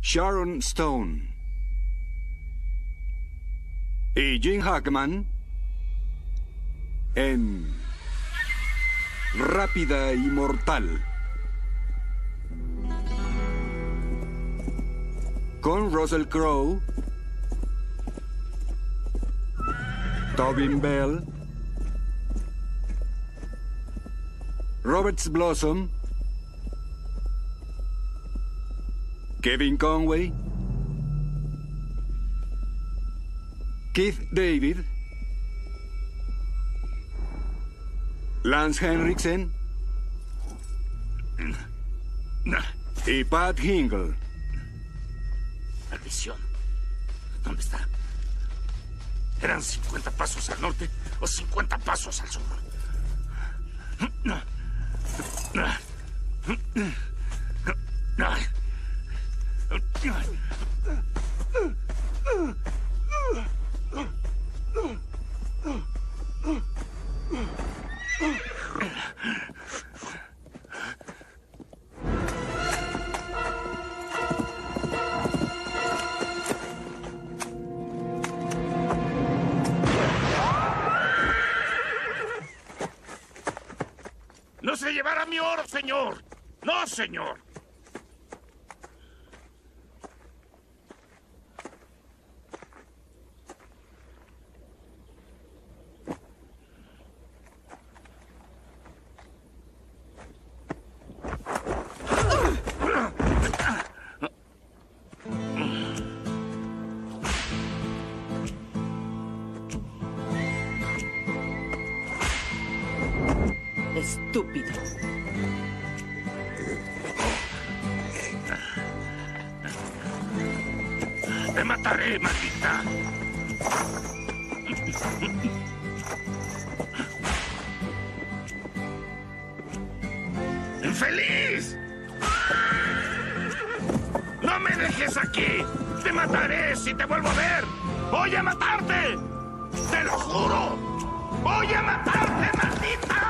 Sharon Stone. Y Gene Hackman en Rápida y Mortal. Con Russell Crowe, Tobin Bell, Robert Blossom, Kevin Conway, Keith David, Lance Henriksen y Pat Hingle. Maldición. ¿Dónde está? ¿Eran 50 pasos al norte o 50 pasos al sur? ¡No se llevará mi oro, señor! ¡No, señor! Estúpido. ¡Te mataré, maldita! ¡Infeliz! ¡No me dejes aquí! ¡Te mataré si te vuelvo a ver! ¡Voy a matarte! ¡Te lo juro! ¡Voy a matarte, maldita!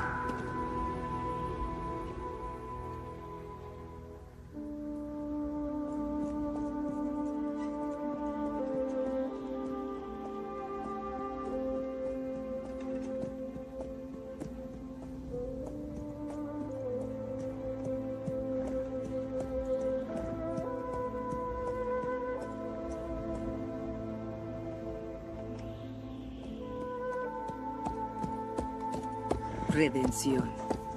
Redención.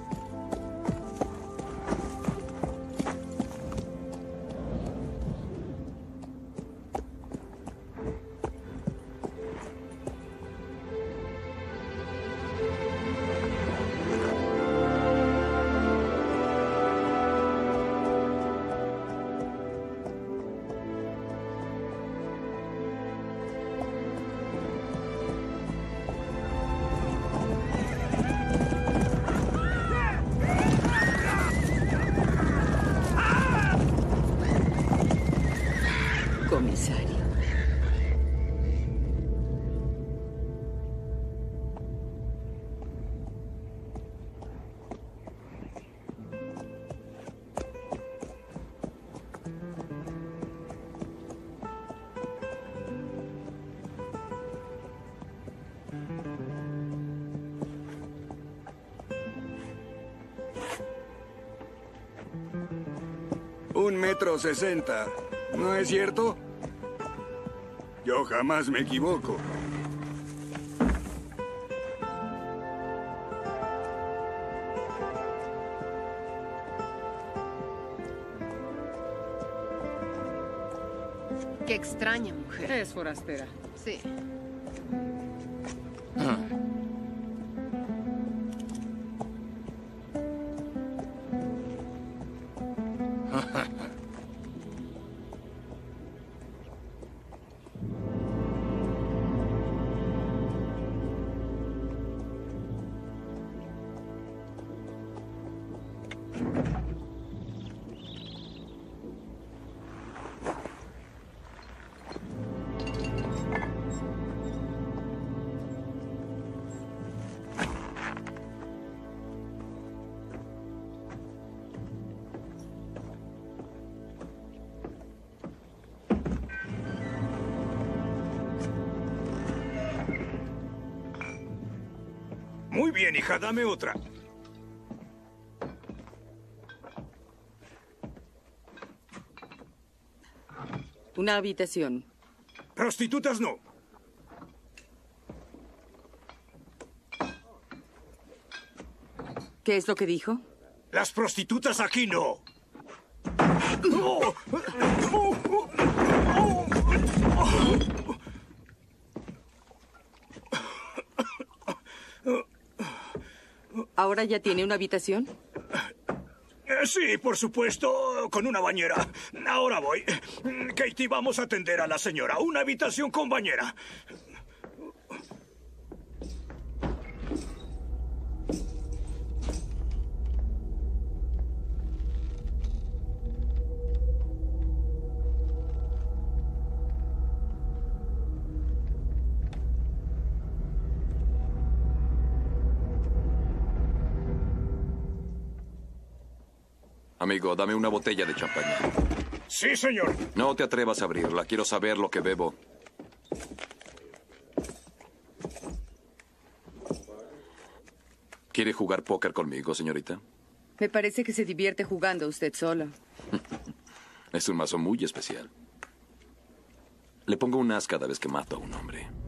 Comisario. $1.60 m, ¿no es cierto? Yo jamás me equivoco. Qué extraña mujer. Es forastera. Sí. Muy bien, hija, dame otra. Una habitación. Prostitutas no. ¿Qué es lo que dijo? Las prostitutas aquí no. ¿Ahora ya tiene una habitación? Sí, por supuesto, con una bañera. Ahora voy. Katie, vamos a atender a la señora. Una habitación con bañera. Amigo, dame una botella de champaña. Sí, señor. No te atrevas a abrirla. Quiero saber lo que bebo. ¿Quiere jugar póker conmigo, señorita? Me parece que se divierte jugando usted solo. Es un mazo muy especial. Le pongo un as cada vez que mato a un hombre.